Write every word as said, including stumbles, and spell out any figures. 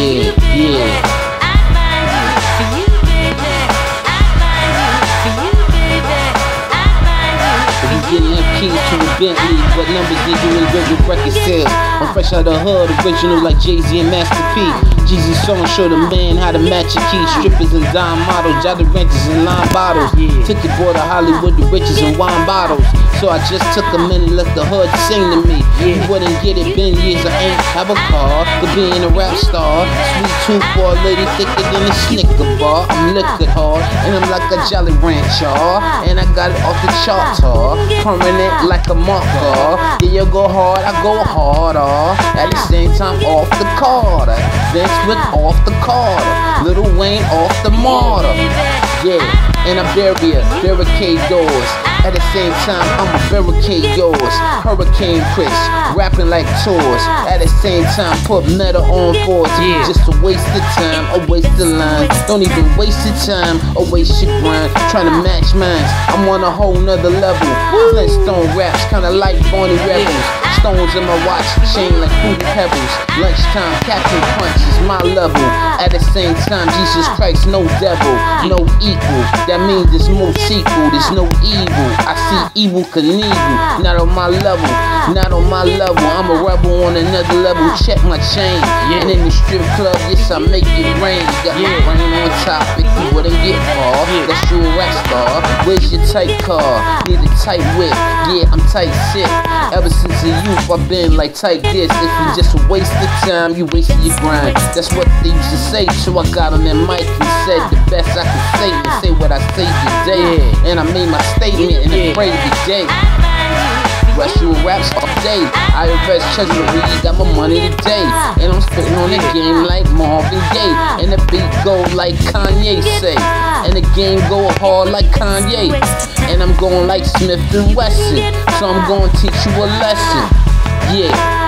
Yeah, yeah. Getting them keys to a Bentley, what numbers did you in good with record sales? I'm fresh out the hood, original like Jay-Z and Master P. Jeezy song showed a man how to match a key. Strippers and dime models, jolly ranchers and lime bottles. Took your boy to Hollywood, the riches and wine bottles. So I just took a minute, let the hood sing to me. You wouldn't get it, been years I ain't have a car. But being a rap star, sweet tooth for a lady thicker than a Snicker bar. I'm liquid hard, and I'm like a Jolly Rancher. And I got it off the charts hard. Permanent like a marker. Yeah, you go hard, I go harder. At the same time, off the Carter. Vince with off the Carter. Lil Wayne off the Martyr. Yeah, and I barrier, barricade doors. At the same time, I'ma barricade yours. Hurricane Chris, rapping like tours. At the same time, put metal on boards. Yeah. Just a waste of time, a waste of line. Don't even waste your time, or waste your grind. Trying to match mine, I'm on a whole nother level. Flintstone raps, kinda like Barney Rebels. Stones in my watch, chain like Fruity Pebbles. Lunchtime, Captain Punch is my level. At the same time, Jesus Christ, no devil, no equal. That means there's no sequel, there's no evil. I see evil Knievel, not on my level, not on my level. I'm a rebel on another level, check my chain. And in the strip club, yes, I make it rain. Got my brain on topic, you wouldn't get far. That's you a rap star, where's your tight car? Need a tight whip, yeah, I'm tight sick. Ever since a youth, I've been like tight this. If you just waste the time, you wasted your grind. That's what they used to say, so I got on that mic and said the best I could say and say what I say today. And I made my statement and I prayed today. Rush you raps all day. I invest treasury, got my money today. And I'm spitting on the game like Marvin Gaye. And the beat go like Kanye say. And the game go hard like Kanye. And I'm going like Smith and Wesson. So I'm gonna teach you a lesson. Yeah.